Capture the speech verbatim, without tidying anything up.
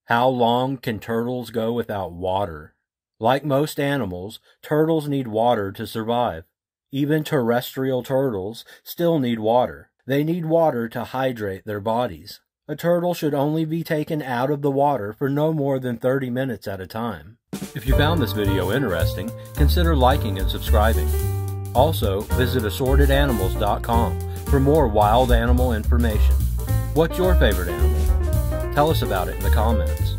How long can turtles go without water? Like most animals, turtles need water to survive. Even terrestrial turtles still need water. They need water to hydrate their bodies. A turtle should only be taken out of the water for no more than thirty minutes at a time. If you found this video interesting, consider liking and subscribing. Also, visit assorted animals dot com for more wild animal information. What's your favorite animal? Tell us about it in the comments.